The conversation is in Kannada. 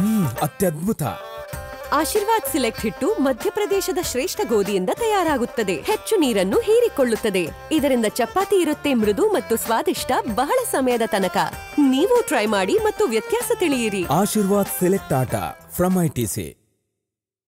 ಅತ್ಯದ್ಭುತ. ಆಶೀರ್ವಾದ್ ಸೆಲೆಕ್ಟ್ ಹಿಟ್ಟು ಮಧ್ಯಪ್ರದೇಶದ ಶ್ರೇಷ್ಠ ಗೋಧಿಯಿಂದ ತಯಾರಾಗುತ್ತದೆ. ಹೆಚ್ಚು ನೀರನ್ನು ಹೀರಿಕೊಳ್ಳುತ್ತದೆ. ಇದರಿಂದ ಚಪಾತಿ ಇರುತ್ತೆ ಮೃದು ಮತ್ತು ಸ್ವಾದಿಷ್ಟ ಬಹಳ ಸಮಯದ ತನಕ. ನೀವು ಟ್ರೈ ಮಾಡಿ ಮತ್ತು ವ್ಯತ್ಯಾಸ ತಿಳಿಯಿರಿ. Aashirvaad select atta from ITC.